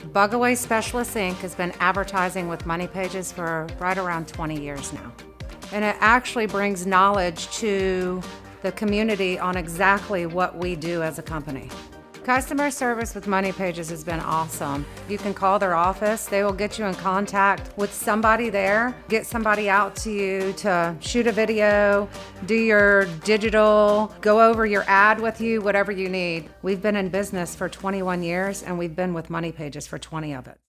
Bugaway Specialist Inc. has been advertising with Money Pages for right around 20 years now. And it actually brings knowledge to the community on exactly what we do as a company. Customer service with Money Pages has been awesome. You can call their office. They will get you in contact with somebody there, get somebody out to you to shoot a video, do your digital, go over your ad with you, whatever you need. We've been in business for 21 years and we've been with Money Pages for 20 of it.